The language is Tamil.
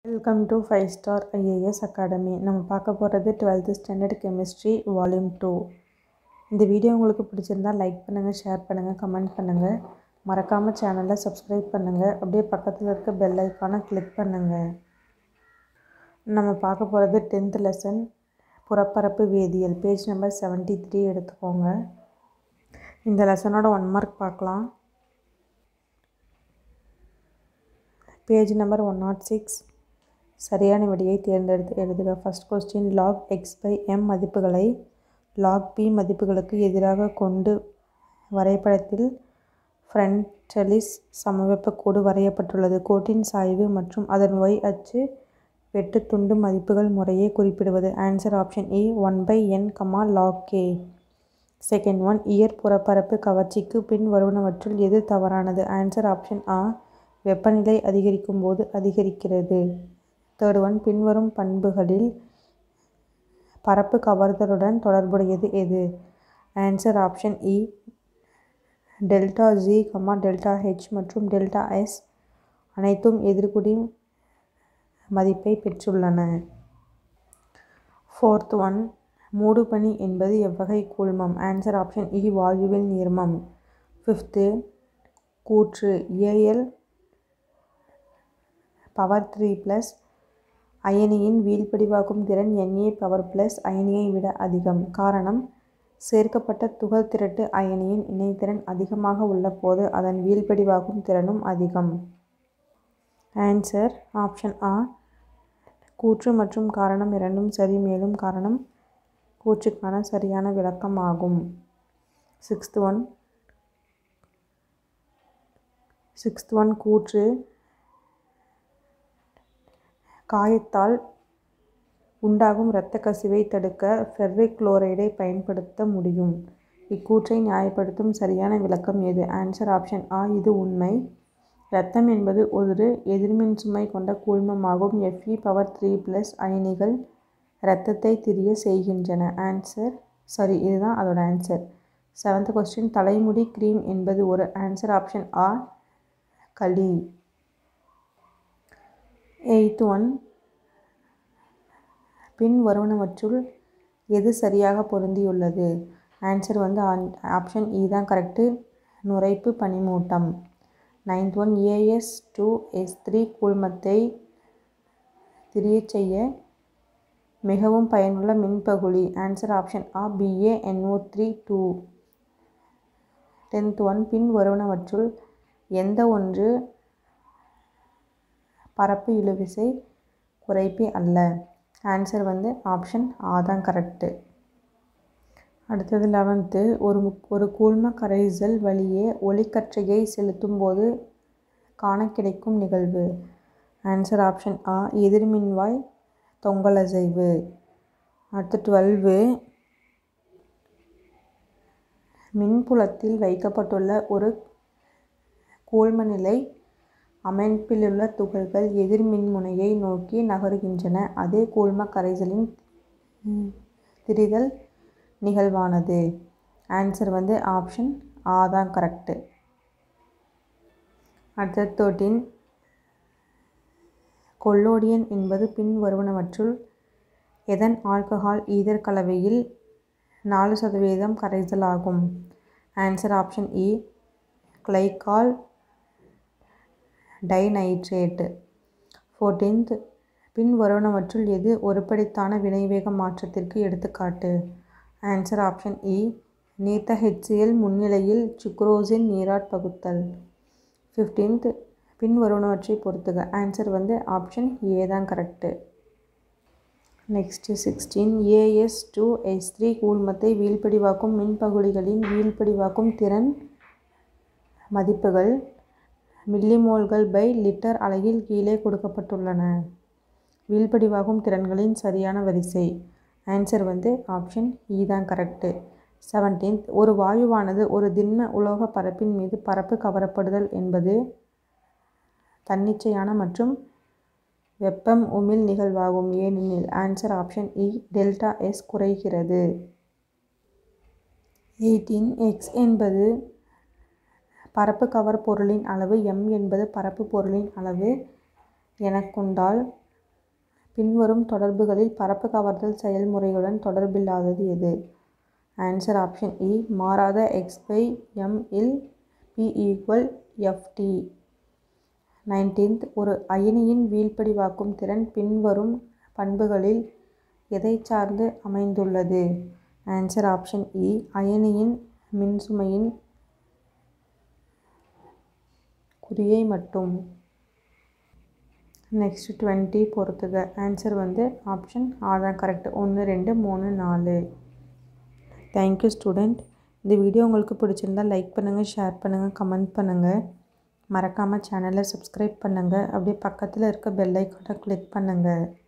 Welcome to 5 star IAS academy. நம்ம பார்க்க போகிறது 12th ஸ்டாண்டர்ட் கெமிஸ்ட்ரி வால்யூம் 2. இந்த வீடியோ உங்களுக்கு பிடிச்சிருந்தா லைக் பண்ணுங்கள், ஷேர் பண்ணுங்கள், கமெண்ட் பண்ணுங்கள். மறக்காமல் சேனலை சப்ஸ்கிரைப் பண்ணுங்கள். அப்படியே பக்கத்தில் இருக்க பெல் ஐக்கானை கிளிக் பண்ணுங்கள். நம்ம பார்க்க போகிறது 10th லெசன் புறப்பரப்பு வேதியியல். பேஜ் நம்பர் 73 எடுத்துக்கோங்க. இந்த லெசனோட 1 மார்க் பார்க்கலாம். Page number 106. சரியான விடையை தேர்ந்தெடுத்து எழுதுக. ஃபர்ஸ்ட் கொஸ்டின், log x/m மதிப்புகளை log p மதிப்புகளுக்கு எதிராக கொண்டு வரைபடத்தில் ஃப்ரெண்டலிஸ் சமவெப்ப கோடு வரையப்பட்டுள்ளது. கோட்டின் சாய்வு மற்றும் அதன் y அச்சு வெட்டு துண்டு மதிப்புகள் முறையே குறிப்பிடுவது. Answer option E 1/n, log k. Second one, இயற் புறப்பரப்பு கவர்ச்சிக்கு பின் வருவனவற்றுள் எது தவறானது. ஆன்சர் ஆப்ஷன் A, வெப்பநிலை அதிகரிக்கும் போது அதிகரிக்கிறது. தேர்ட் ஒன், பின்வரும் பண்புகளில் பரப்பு கவர்தலுடன் தொடர்புடையது எது. Answer option E, ΔG, ΔH மற்றும் ΔS அனைத்தும் எதிர்குறி மதிப்பை பெற்றுள்ளன. ஃபோர்த் ஒன், மூடுபனி என்பது எவ்வகை கூழ்மம். ஆன்சர் ஆப்ஷன் E, வாயுவில் நீர்மம். ஃபிஃப்த்து கூற்று, Al⁴ அயனியின் வீழ்படிவாக்கும் திறன் Na⁴ அயனியை விட அதிகம். காரணம், சேர்க்கப்பட்ட துகள் திரட்டு அயனியின் இணைதிறன் அதிகமாக உள்ள போது அதன் வீழ்படிவாக்கும் திறனும் அதிகம். ஆன்சர் ஆப்ஷன் A, கூற்று மற்றும் காரணம் இரண்டும் சரி, மேலும் காரணம் கூற்றுக்கான சரியான விளக்கம் ஆகும். சிக்ஸ்த் ஒன் கூற்று, காயத்தால் உண்டாகும் இரத்த கசிவை தடுக்க ஃபெர்ரிக் குளோரைடை பயன்படுத்த முடியும். இக்கூற்றை நியாயப்படுத்தும் சரியான விளக்கம் எது. ஆன்சர் ஆப்ஷன் A, இது உண்மை. இரத்தம் என்பது ஒரு எதிர்மின் சுமை கொண்ட கூழ்மமாகும். Fe⁴ அயனிகள் இரத்தத்தை திரிய செய்கின்றன. இதுதான் அதோட ஆன்சர். செவன்த் கொஸ்டின், தலைமுடி கிரீம் என்பது ஒரு. ஆன்சர் ஆப்ஷன் A, களி. எய்த் ஒன், பின் வருவனவற்றுள் எது சரியாக பொருந்தியுள்ளது. ஆன்சர் ஆப்ஷன் E தான் கரெக்டு, நுரைப்பு பனிமூட்டம். நைன்த் ஒன், As2S3 கூழ்மத்தை திரியச் செய்ய மிகவும் பயனுள்ள மின்பகுளி. Answer option A, BaNO3 2. Tenth one, பின் வருவனவற்றுள் எந்த ஒன்று பரப்பு இழுவிசை குறைப்பி அல்ல. ஆன்சர் ஆப்ஷன் A தான் கரெக்டு. அடுத்தது 11th, ஒரு கூழ்ம கரைசல் வழியே ஒளிக்கற்றையை செலுத்தும் போது காண கிடைக்கும் நிகழ்வு. ஆன்சர் ஆப்ஷன் A, எதிர்மின்வாய் தொங்கலசைவு. அடுத்து 12, மின்புலத்தில் வைக்கப்பட்டுள்ள ஒரு கூழ்மநிலை அமைப்பிலுள்ள துகள்கள் எதிர்மின்முனையை நோக்கி நகருகின்றன. அதே கூழ்ம கரைசலின் திரிதல் நிகழ்வானது. ஆன்சர் ஆப்ஷன் A தான் கரெக்டு. அடுத்த 13, கொல்லோடியன் என்பது பின் வருவனவற்றுள் எதன் ஆல்கஹால் ஈதர் கலவையில் 4% கரைசலாகும். Answer option E, glycol dinitrate. 14th, பின் வருவனவற்றுள் எது ஒருபடித்தான வினைவேக மாற்றத்திற்கு எடுத்துக்காட்டு. ஆன்சர் ஆப்ஷன் E, நீர்த்த HCl முன்னிலையில் சுக்ரோசின் நீராற்பகுத்தல். 15th, பின் வருவனவற்றை பொறுத்துக. ஆன்சர் ஆப்ஷன் A தான் கரெக்டு. நெக்ஸ்ட் 16, As2S3 கூழ்மத்தை வீழ்படிவாக்கும் மின்பகுளிகளின் வீழ்படிவாக்கும் திறன் மதிப்புகள் மில்லிமோல்கள்/லிட்டர் அலகில் கீழே கொடுக்கப்பட்டுள்ளன. வீழ்படிவாகும் திறன்களின் சரியான வரிசை. ஆன்சர் ஆப்ஷன் E தான் கரெக்டு. 17th, ஒரு வாயுவானது ஒரு திண்ம உலோக பரப்பின் மீது பரப்பு கவரப்படுதல் என்பது தன்னிச்சையான மற்றும் வெப்பம் உமிழ் நிகழ்வாகும். ஏனெனில். ஆன்சர் ஆப்ஷன் E, ΔS குறைகிறது. 18, X என்பது பரப்பு கவர் பொருளின் அளவு, M என்பது பரப்பு பொருளின் அளவு எனக் கொண்டால் பின்வரும் தொடர்புகளில் பரப்பு கவர்தல் செயல்முறையுடன் தொடர்பில்லாதது எது? ஆன்சர் ஆப்ஷன் இ. மாறாத x/m இல் P=Ft. 19th. ஒரு அயனியின் வீழ்படிவாக்கும் திறன் பின்வரும் பண்புகளில் எதைச் சார்ந்து அமைந்துள்ளது? ஆன்சர் ஆப்ஷன் இ. அயனியின் மின்சுமையின் குறியை மட்டும். நெக்ஸ்ட் 20 பொறுத்துக. ஆன்சர் ஆப்ஷன் ஆ தான் கரெக்ட். 1 2 3 4. Thank you student. இந்த வீடியோ உங்களுக்கு பிடிச்சிருந்தால் லைக் பண்ணுங்கள், ஷேர் பண்ணுங்கள், கமெண்ட் பண்ணுங்கள். மறக்காமல் சேனலை சப்ஸ்கிரைப் பண்ணுங்கள். அப்படியே பக்கத்தில் இருக்க பெல் ஐக்கானை கிளிக் பண்ணுங்கள்.